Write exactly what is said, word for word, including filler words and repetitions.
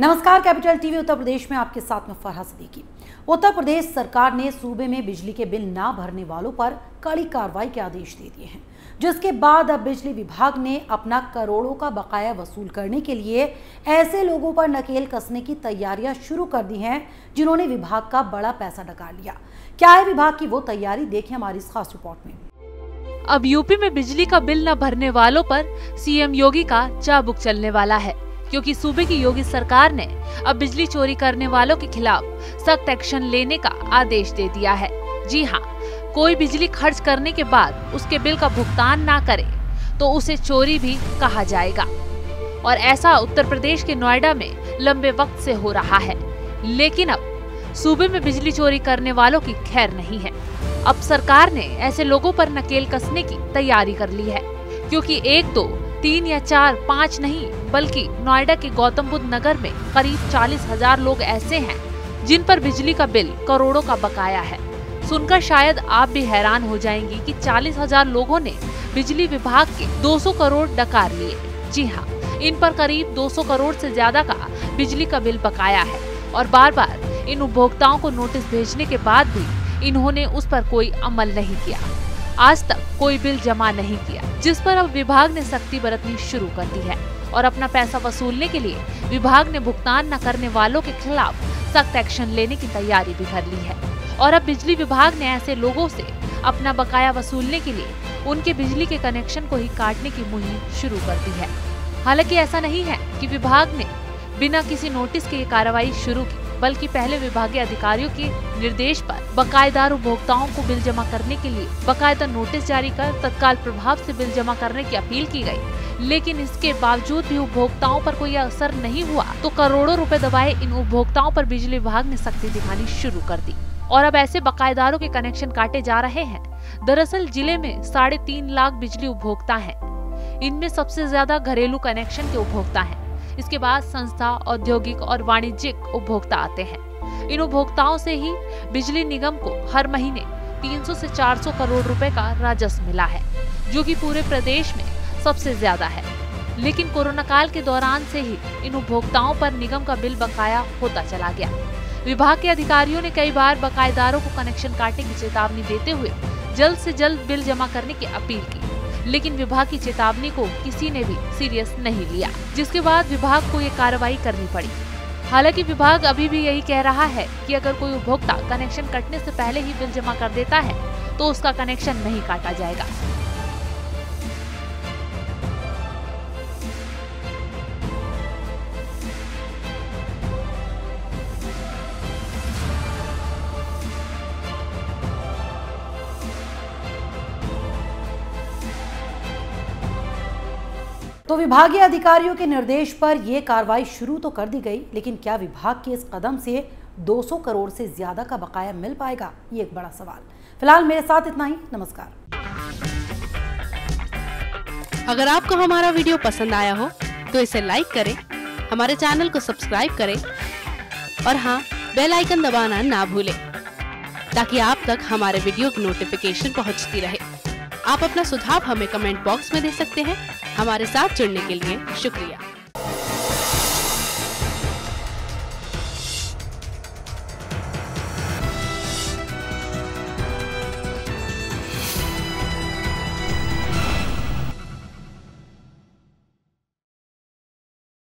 नमस्कार, capital TV Uttar Pradesh में आपके साथ में फरहा सिद्दीकी। उत्तर प्रदेश सरकार ने सूबे में बिजली के बिल ना भरने वालों पर कड़ी कार्रवाई के आदेश दे दिए हैं, जिसके बाद अब बिजली विभाग ने अपना करोड़ों का बकाया वसूल करने के लिए ऐसे लोगों पर नकेल कसने की तैयारियां शुरू कर दी हैं जिन्होंने विभाग का बड़ा पैसा डकार लिया। क्या है विभाग की वो तैयारी, देखिए हमारी इस खास रिपोर्ट में। अब यूपी में बिजली का बिल न भरने वालों पर सीएम योगी का चाबुक चलने वाला है, क्योंकि सूबे की योगी सरकार ने अब बिजली चोरी करने वालों के खिलाफ सख्त एक्शन लेने का आदेश दे दिया है। जी हाँ, कोई बिजली खर्च करने के बाद उसके बिल का भुगतान ना करे तो उसे चोरी भी कहा जाएगा। और ऐसा उत्तर प्रदेश के नोएडा में लंबे वक्त से हो रहा है, लेकिन अब सूबे में बिजली चोरी करने वालों की खैर नहीं है। अब सरकार ने ऐसे लोगों पर नकेल कसने की तैयारी कर ली है, क्योंकि एक दो तीन या चार पाँच नहीं बल्कि नोएडा के गौतम बुद्ध नगर में करीब चालीस हजार लोग ऐसे हैं जिन पर बिजली का बिल करोड़ों का बकाया है। सुनकर शायद आप भी हैरान हो जाएंगी कि चालीस हजार लोगों ने बिजली विभाग के दो सौ करोड़ डकार लिए। जी हाँ, इन पर करीब दो सौ करोड़ से ज्यादा का बिजली का बिल बकाया है और बार बार इन उपभोक्ताओं को नोटिस भेजने के बाद भी इन्होंने उस पर कोई अमल नहीं किया। आज तक कोई बिल जमा नहीं किया, जिस पर अब विभाग ने सख्ती बरतनी शुरू कर दी है और अपना पैसा वसूलने के लिए विभाग ने भुगतान न करने वालों के खिलाफ सख्त एक्शन लेने की तैयारी भी कर ली है। और अब बिजली विभाग ने ऐसे लोगों से अपना बकाया वसूलने के लिए उनके बिजली के कनेक्शन को ही काटने की मुहिम शुरू कर दी है। हालांकि ऐसा नहीं है कि विभाग ने बिना किसी नोटिस के ये कार्रवाई शुरू की, बल्कि पहले विभागीय अधिकारियों के निर्देश पर बकायेदार उपभोक्ताओं को बिल जमा करने के लिए बकायदा नोटिस जारी कर तत्काल प्रभाव से बिल जमा करने की अपील की गई। लेकिन इसके बावजूद भी उपभोक्ताओं पर कोई असर नहीं हुआ तो करोड़ों रुपए दबाए इन उपभोक्ताओं पर बिजली विभाग ने सख्ती दिखानी शुरू कर दी और अब ऐसे बकायेदारों के कनेक्शन काटे जा रहे हैं। दरअसल जिले में साढ़े तीन लाख बिजली उपभोक्ता हैं। इनमें सबसे ज्यादा घरेलू कनेक्शन के उपभोक्ता हैं। इसके बाद संस्था, औद्योगिक और वाणिज्यिक उपभोक्ता आते हैं। इन उपभोक्ताओं से ही बिजली निगम को हर महीने तीन सौ से चार सौ करोड़ रुपए का राजस्व मिला है, जो कि पूरे प्रदेश में सबसे ज्यादा है। लेकिन कोरोना काल के दौरान से ही इन उपभोक्ताओं पर निगम का बिल बकाया होता चला गया। विभाग के अधिकारियों ने कई बार बकायेदारों को कनेक्शन काटने की चेतावनी देते हुए जल्द से जल्द बिल जमा करने की अपील की, लेकिन विभाग की चेतावनी को किसी ने भी सीरियस नहीं लिया, जिसके बाद विभाग को ये कार्रवाई करनी पड़ी। हालांकि विभाग अभी भी यही कह रहा है कि अगर कोई उपभोक्ता कनेक्शन कटने से पहले ही बिल जमा कर देता है तो उसका कनेक्शन नहीं काटा जाएगा। तो विभागीय अधिकारियों के निर्देश पर यह कार्रवाई शुरू तो कर दी गई, लेकिन क्या विभाग के इस कदम से दो सौ करोड़ से ज्यादा का बकाया मिल पाएगा, ये एक बड़ा सवाल। फिलहाल मेरे साथ इतना ही। नमस्कार। अगर आपको हमारा वीडियो पसंद आया हो तो इसे लाइक करें, हमारे चैनल को सब्सक्राइब करें और हाँ, बेल आइकन दबाना ना भूलें, ताकि आप तक हमारे वीडियो की नोटिफिकेशन पहुंचती रहे। आप अपना सुझाव हमें कमेंट बॉक्स में दे सकते हैं। हमारे साथ जुड़ने के लिए शुक्रिया।